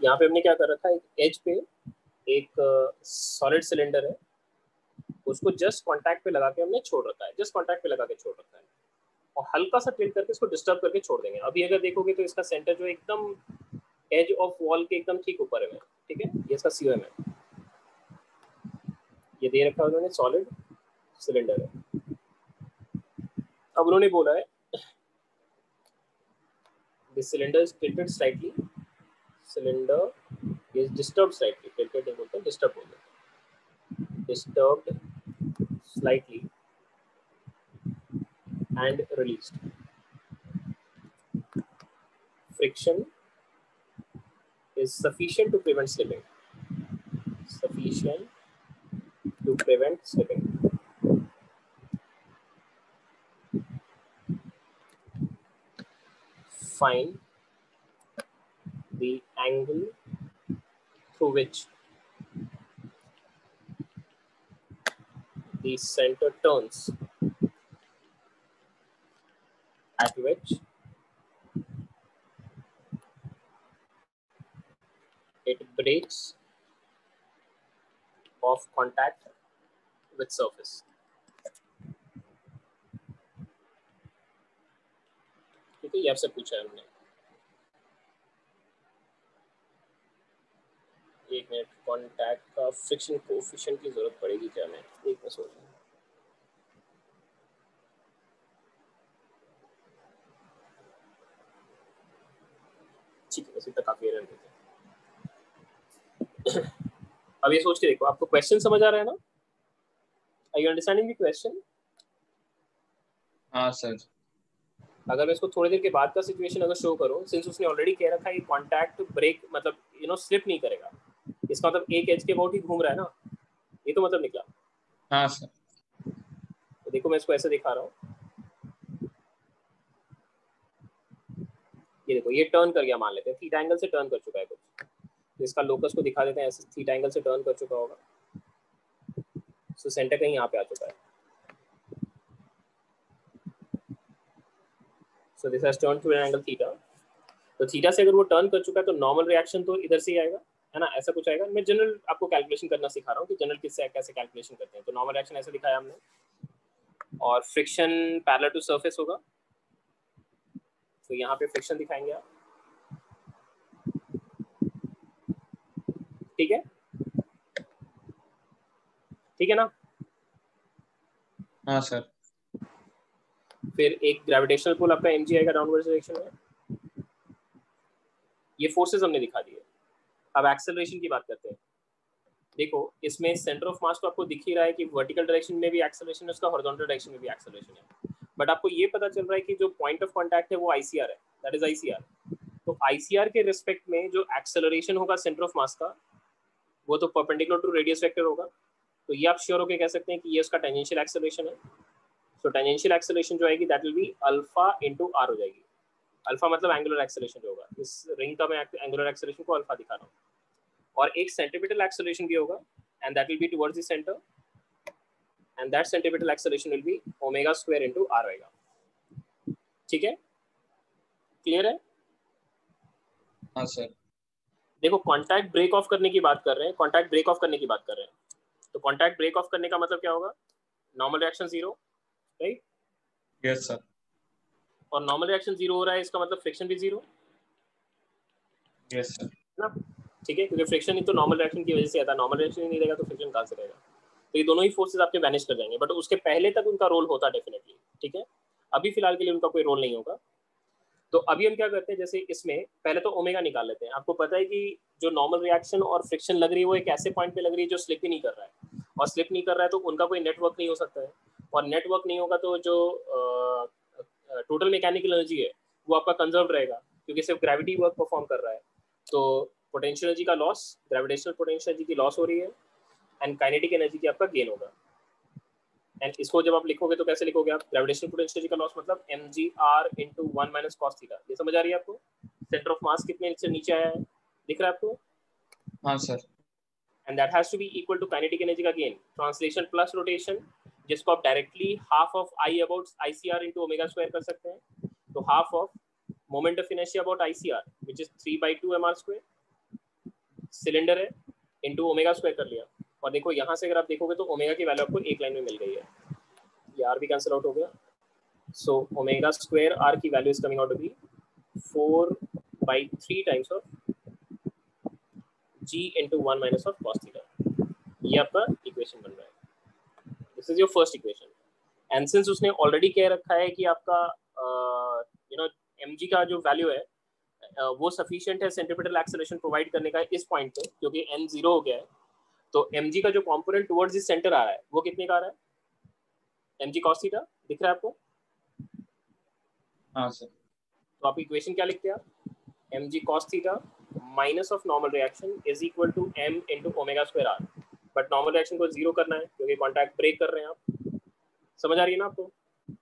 यहाँ पे हमने क्या कर रखा है, एक एज पे एक सॉलिड सिलेंडर है, उसको जस्ट कांटेक्ट पे लगा के हमने छोड़ रखा है, जस्ट कांटेक्ट पे लगा के छोड़ रखा है, और हल्का सा टिल्ट करके इसको डिस्टर्ब करके छोड़ देंगे। अभी अगर देखोगे तो इसका सेंटर जो एकदम एज ऑफ वॉल के एकदम ठीक ऊपर है, ठीक है, ये इसका सीओएम है, ये दे रखा है उन्होंने, सॉलिड सिलेंडर है। अब उन्होंने बोला है this cylinder is tilted slightly, cylinder is disturb slightly, tilted नहीं बोलते, डिस्टर्ब बोलते हैं, disturbed slightly and released. Friction is sufficient to prevent slipping. Sufficient to prevent slipping. Find the angle through which the center turns, at which it breaks off contact with surface. ठीक है, ये आपसे पूछा है हमने। एक मिनट, कॉन्टैक्ट का friction coefficient की जरूरत पड़ेगी क्या? मैं एक मिनट सोच रहा हूँ। ठीक है, बस इतना काफी है। अब ये सोच के देखो, आपको क्वेश्चन समझ आ रहा है ना? Are you understanding the question? हाँ सर। अगर मैं इसको थोड़ी देर के बाद का सिचुएशन अगर शो करूं, सिंस उसने ऑलरेडी कह रखा है कॉन्टैक्ट ब्रेक मतलब स्लिप नहीं करेगा, इसका मतलब एक एज के अबाउट ही घूम रहा है ना, ये तो मतलब निकला। हाँ सर। तो देखो मैं इसको ऐसे दिखा रहा हूँ, ये देखो ये टर्न कर गया, मान लेते हैं थीटा एंगल से टर्न कर चुका है कुछ, तो इसका लोकस को दिखा देते हैं ऐसे, थीटा एंगल से टर्न कर चुका होगा, सो सेंटर कहीं यहाँ पे आ चुका है, so this has turn to an angle theta. तो थीटा से अगर वो टर्न कर चुका है तो नॉर्मल रिएक्शन तो इधर से ही आएगा, है ना, ऐसा कुछ आएगा। मैं जनरल आपको कैलकुलेशन करना सिखा रहा हूँ कि जनरल किससे कैसे कैलकुलेशन करते हैं। तो नॉर्मल रिएक्शन ऐसे दिखाया हमने, और फ्रिक्शन पैरेलल टू सरफेस होगा, तो यहाँ पे फ्रिक्शन दिखाएंगे आप, ठीक है, ठीक है ना। हाँ सर। फिर एक ग्रेविटेशनल पुल आपका mg आएगा डाउनवर्ड डायरेक्शन में, ये फोर्सेस हमने दिखा दिए। अब एक्सेलरेशन की बात करते हैं। देखो इसमें सेंटर ऑफ मास तो आपको दिख ही रहा है कि वर्टिकल डायरेक्शन में भी एक्सेलरेशन है उसका, हॉरिजॉन्टल डायरेक्शन में भी एक्सेलरेशन है, बट आपको ये पता चल रहा है कि जो पॉइंट ऑफ कांटेक्ट है वो आईसीआर है, दैट इज आईसीआर। तो आईसीआर के रिस्पेक्ट में जो एक्सेलरेशन होगा सेंटर ऑफ मास का, वो तो परपेंडिकुलर टू रेडियस वेक्टर होगा। तो ये आप श्योर होकर कह सकते हैं कि ये उसका टेंजेंशियल एक्सेलरेशन है। तो टेंजेंशियल एक्सेलरेशन जो आएगी that will be alpha into r हो जाएगी। अल्फा मतलब एंगुलर एक्सेलरेशन जो होगा, इस रिंग का मैं एंगुलर एक्सेलरेशन को अल्फा दिखा रहा हूँ, और एक सेंटीमीटर एक्सेलरेशन भी होगा, and that will be towards the centre, and that centimetre acceleration will be omega square into r आएगा। ठीक है, क्लियर है? हाँ सर। देखो कॉन्टैक्ट ब्रेक ऑफ करने की बात कर रहे हैं, कॉन्टैक्ट ब्रेक ऑफ करने की बात कर रहे हैं, तो कॉन्टैक्ट ब्रेक ऑफ करने का मतलब क्या होगा? Normal reaction zero, right? Yes sir. और नॉर्मल रिएक्शन जीरो हो रहा है, इसका मतलब फ्रिक्शन भी जीरो, यस सर। ना? ठीक है, क्योंकि फ्रिक्शन ही तो नॉर्मल रिएक्शन की वजह से आता है, नॉर्मल रिएक्शन ही नहीं रहेगा तो फ्रिक्शन कहाँ से रहेगा? तो ये दोनों ही फोर्सेस आपके वैनिश कर जाएंगे, बट उसके पहले तक उनका रोल होता डेफिनेटली, ठीक है। अभी फिलहाल के लिए उनका कोई रोल नहीं होगा। तो अभी हम क्या करते हैं, जैसे इसमें पहले तो ओमेगा निकाल लेते हैं। आपको पता है कि जो नॉर्मल रिएक्शन और फ्रिक्शन लग रही है वो एक ऐसे पॉइंट पे लग रही है जो स्लिप ही नहीं कर रहा है, और स्लिप नहीं कर रहा है तो उनका कोई नेटवर्क नहीं हो सकता है, और नेटवर्क नहीं होगा तो जो टोटल मैकेनिकल एनर्जी है वो आपका कंजर्व रहेगा, क्योंकि सिर्फ ग्रेविटी वर्क परफॉर्म कर रहा है। तो पोटेंशियल एनर्जी का लॉस, ग्रेविटेशनल पोटेंशियल एनर्जी की लॉस हो रही है, एंड काइनेटिक एनर्जी की आपका गेन होगा। एंड इसको जब आप लिखोगे तो कैसे लिखोगे आप? ग्रेविटेशनल पोटेंशियल एनर्जी का लॉस मतलब mgr into 1 minus cos theta. ये समझ आ रही है आपको? सेंटर ऑफ मास कितने से नीचे आया है, दिख रहा है आपको? हाँ sir. And that has to be equal to kinetic energy का गेन, ट्रांसलेशन प्लस रोटेशन, जिसको आप directly half of I about ICR into omega square कर सकते हैं। तो half of moment of inertia about ICR which is 3/2 mr square, cylinder है into omega square कर लिया, और देखो यहाँ से अगर आप देखोगे तो ओमेगा की वैल्यू आपको एक लाइन में मिल गई है, ये आर भी कैंसिल आउट हो गया। सो ओमेगा स्क्वायर आर की value is coming out to be 4/3 times of g into 1 minus of cos theta। ये आपका इक्वेशन बन रहा है, this is your first equation. And since उसने ऑलरेडी कह रखा है कि आपका mg का जो वैल्यू है वो सफिशिएंट है सेंट्रीपिटल एक्सेलरेशन प्रोवाइड करने का इस पॉइंट पे, क्योंकि n 0 हो गया है, तो mg का जो कंपोनेंट टुवर्ड्स दिस सेंटर आ रहा है वो कितने का आ रहा है, mg cos थीटा दिख रहा है आपको? हाँ सर। तो आप इक्वेशन क्या लिखते हैं, mg cos theta minus of normal reaction is equal to m into omega square R, but normal reaction को जीरो करना है क्योंकि कॉन्टैक्ट ब्रेक कर रहे हैं आप, समझ आ रही है ना आपको?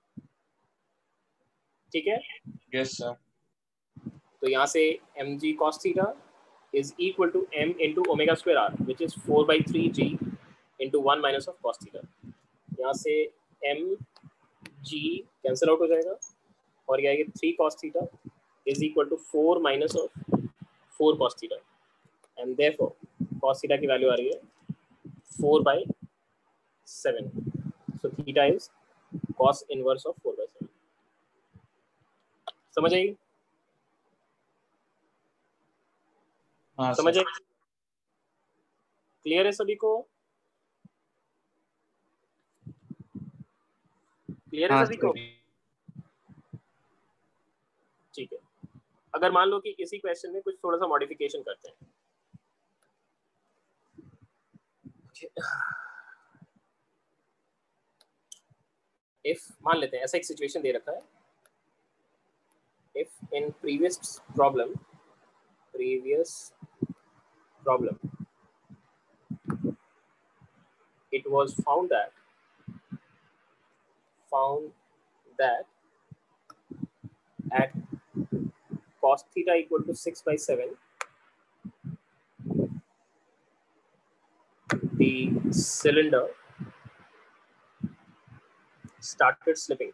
ठीक है, यस सर। तो यहाँ से mg cos theta is equal to m into omega square r, which is 4/3g into 1 minus of cos theta। यहाँ से mg कैंसिल आउट हो जाएगा और ये आएगी 3 cos theta is equal to 4 minus of 4 cos theta, and therefore cos theta की value आ रही है 4/7। so theta is cos inverse of 4/7। समझ आएगी? हाँ समझ सर। आएगी? क्लियर है सभी को? क्लियर है हाँ सभी को? ठीक है, अगर मान लो कि इसी क्वेश्चन में कुछ थोड़ा सा मॉडिफिकेशन करते हैं, इफ मान लेते हैं ऐसा एक सिचुएशन दे रखा है, if in previous problem it was found that at cos theta equal to 6/7 the cylinder started slipping,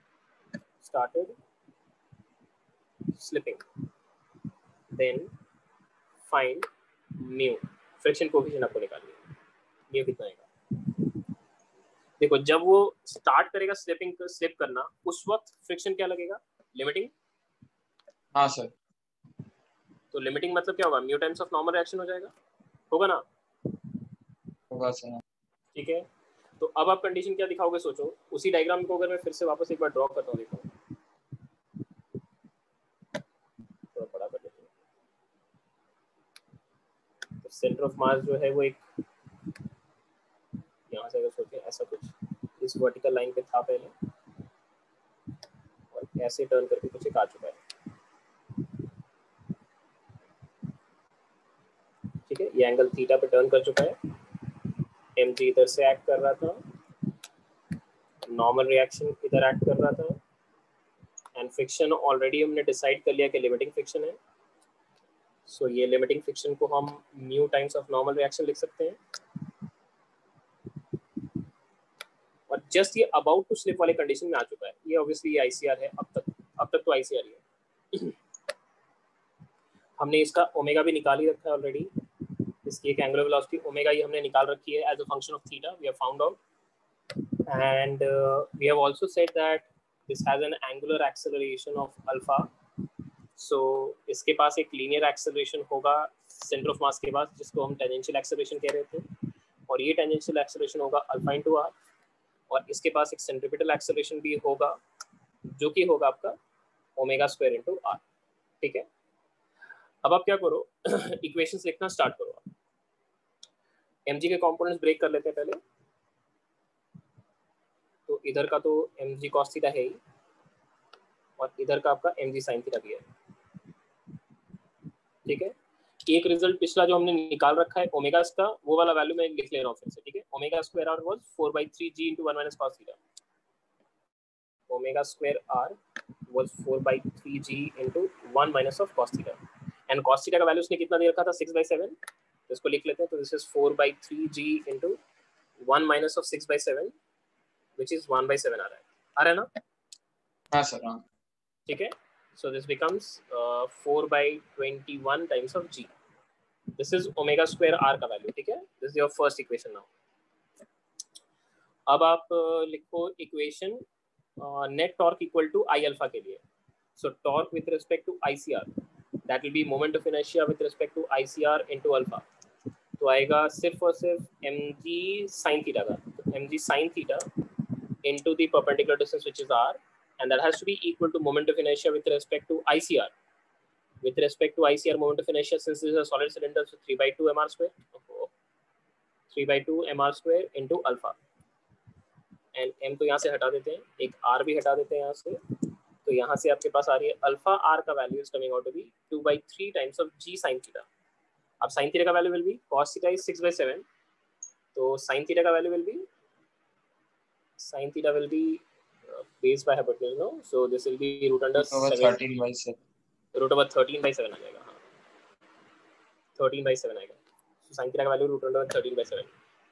then find mu, friction coefficient आपको निकालनी है, mu कितना आएगा? देखो जब वो स्टार्ट करेगा स्लिप करना उस वक्त फ्रिक्शन क्या लगेगा, लिमिटिंग। हाँ सर। तो लिमिटिंग मतलब क्या होगा, mu times of normal reaction हो जाएगा, होगा ना? होगा सर। ठीक है, तो अब आप कंडीशन क्या दिखाओगे सोचो, उसी डायग्राम को अगर मैं फिर से वापस एक बार ड्रॉ करता हूँ, देखो थोड़ा बड़ा कर देते हैं। तो सेंटर ऑफ मास जो है वो एक यहाँ से अगर सोचें ऐसा कुछ इस वर्टिकल लाइन पे था पहले और ऐसे टर्न करके कुछ एक आ चुका है, ठीक है, ये एंगल थीटा पे टर्न कर चुका है, mg इधर से एक्ट कर रहा था, नॉर्मल रिएक्शन इधर एक्ट कर रहा था, एंड फ्रिक्शन ऑलरेडी हमने डिसाइड कर लिया कि लिमिटिंग फ्रिक्शन है, सो ये लिमिटिंग फ्रिक्शन को हम mu times of normal reaction लिख सकते हैं, और जस्ट ये अबाउट टू स्लिप वाले कंडीशन में आ चुका है, ये ऑब्वियसली आईसीआर है, अब तक तो आईसीआर ही है। हमने इसका ओमेगा भी निकाल ही रखा है ऑलरेडी, इसकी एक एंगुलर वेलोसिटी ओमेगा ही हमने निकाल रखी है as a function of theta, we have found out, and we have also said that this has an angular acceleration of alpha, so इसके पास एक लीनियर एक्सेलरेशन होगा सेंटर ऑफ मास के पास, जिसको हम टेंजेंशियल एक्सेलरेशन कह रहे थे, और ये टेंजेंशियल एक्सेलरेशन होगा अल्फा इंटू आर, और इसके पास एक सेंट्रीपिटल एक्सेलरेशन भी होगा जो कि होगा आपका ओमेगा स्क्वायर इंटू आर। ठीक है, अब आप क्या करो, इक्वेशंस लिखना स्टार्ट करो। mg के कंपोनेंट्स ब्रेक कर लेते हैं पहले, तो इधर का तो mg cos थीटा है ही, और इधर का आपका mg sin थीटा भी है, ठीक है। एक रिजल्ट पिछला जो हमने निकाल रखा है ओमेगा का, वो वाला वैल्यू मैं लिख ले रहा हूँ फिर से, ठीक है। Omega square R was 4/3g into 1 minus cos theta, omega square R was 4/3g into 1 minus of cos theta, and cos theta का वैल्यू उसने कितना दे रखा था, 6/7, तो इसको लिख लेते हैं, तो this is 4/3g into 1 minus of 6/7 which is 1/7 आ रहा है ना? हाँ सर। हाँ ठीक है, so this becomes 4/21 times of g, this is omega square R का वैल्यू, ठीक है। This is your first equation now. अब आप लिखो equation net torque equal to I alpha के लिए। So torque with respect to I C R, that will be moment of inertia with respect to I C R into alpha. तो आएगा सिर्फ और सिर्फ एम जी साइन थीटा का, M G sine theta into the perpendicular distance which is R, and that has to be equal to moment of inertia with respect to ICR. With respect to ICR moment of inertia, since this is a solid cylinder, so 3/2 mr square, 3/2 mr square into alpha, and m तो यहाँ से हटा देते हैं, एक r भी हटा देते हैं यहाँ से, तो यहाँ से आपके पास आ रही है अल्फा r का value is coming out to be 2/3 times of g sin theta. अब sin थीटा का value will be cos theta is 6/7, तो sin थीटा का value will be based by hypotenuse, no? So this will be root under 7, 13/7, root over 13/7 आ जाएगा, हाँ 13/7 आएगा। So sin theta का value root under 13/7।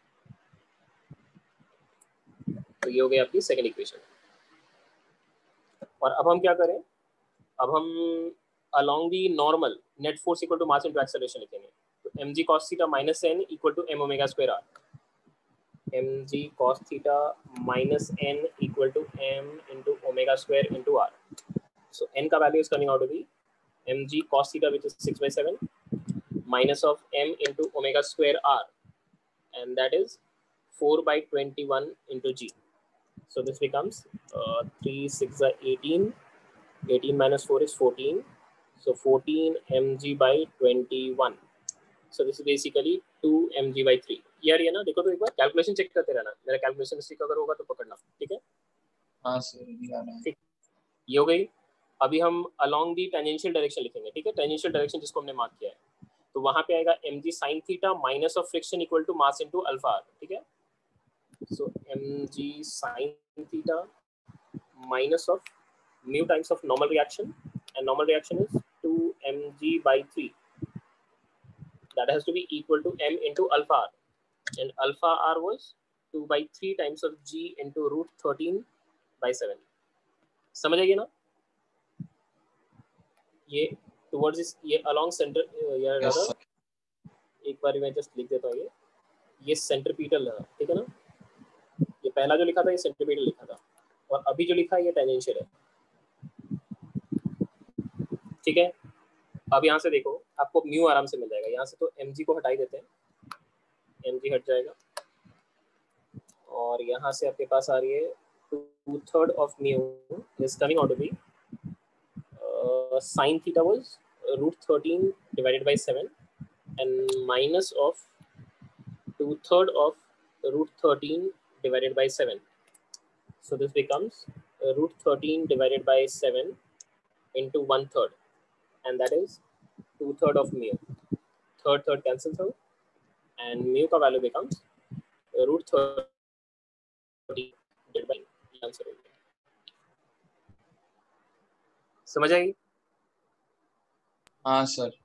तो ये हो गई आपकी सेकंड इक्वेशन। और अब हम क्या करें, अब हम along the normal net force equal to mass into acceleration लिखेंगे। तो mg cos theta minus n equal to m omega square r, mg cos theta minus n equal to m into omega square into r. So n का value is coming out to be mg cos theta, which is 6/7, minus of m into omega square r, and that is 4/21 into g. So this becomes 3 6 18, 18 minus 4 is 14, so 14 mg by 21. So this is basically 2 mg by 3। यार ये ना देखो तो एक बार calculation check करते रहना, मेरा calculation mistake अगर होगा तो पकड़ना, ठीक है। हाँ सर ये आ रहा है। ठीक, ये हो गई। अभी हम अलोंग दी टेंजेंशियल डायरेक्शन लिखेंगे, ठीक है। टेंजेंशियल डायरेक्शन जिसको हमने मार्क किया है, तो वहां पे आएगा mg sin theta minus of friction equal to mass into alpha R, ठीक है। So mg sin theta minus of mu times of normal reaction, and normal reaction is 2 mg by 3, that has to be equal to m into alpha r, and alpha r was 2/3 times of g into root 13/7। समझ आइए ना ये towards इस ये along center यार yes दादा, sir. एक बार मैं जस्ट लिख देता हूँ ये सेंट्रीपिटल है, ठीक है ना। ये पहला जो लिखा था ये सेंट्रीपिटल लिखा था, और अभी जो लिखा है ये टेंजेंशियल है, ठीक है। अब यहाँ से देखो आपको म्यू आराम से मिल जाएगा, यहाँ से तो mg को हटाई देते हैं, mg हट जाएगा, और यहाँ से आपके पास आ रही है 2/3 of mu is coming out to be sin theta was root 13 divided by 7 and minus of 2/3 of root 13 divided by 7. So this becomes root 13 divided by 7 into 1/3, and that is 2/3 of mu. Third cancels out, and mu का value becomes root 13 divided by answer हो गया। समझ आई? हाँ sir.